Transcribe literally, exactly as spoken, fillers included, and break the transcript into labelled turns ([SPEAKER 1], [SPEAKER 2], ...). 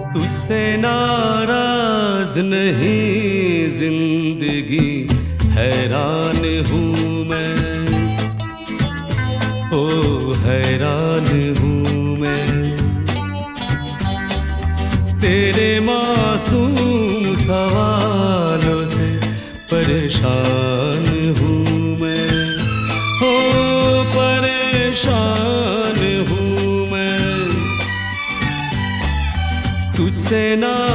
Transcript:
[SPEAKER 1] तुझसे नाराज नहीं जिंदगी, हैरान हूँ मैं, ओ हैरान हूँ मैं। तेरे मासूम सवालों से परेशान हूँ मैं, ओ परेशान हूँ मैं। तुझसे ना